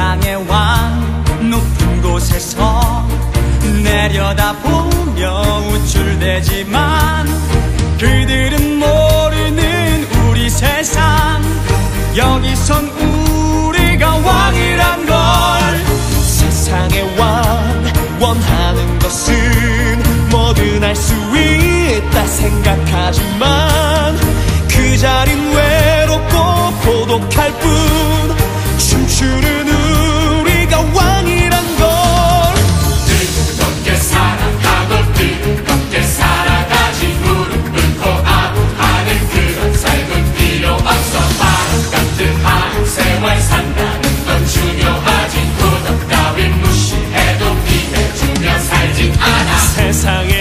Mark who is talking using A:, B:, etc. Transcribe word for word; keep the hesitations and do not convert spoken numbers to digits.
A: 세상의 왕 높은 곳에서 내려다보며 우쭐대지만 그들은 모르는 우리 세상, 여기선 우리가 왕이란 걸.
B: 세상의 왕 원하는 것은 뭐든 할 수 있다 생각하지만 그 자린 외롭고 고독할 뿐. 춤추는 우리가 왕이란 걸.
C: 뜨겁게 살아가고 뜨겁게 살아가지. 무릎 꿇고 아부하는 그런 삶은 필요 없어. 바람 따뜻한 세월 산다는 건 중요하지. 고독 따윈 무시해도 피해주며 살진 않아.
B: 세상에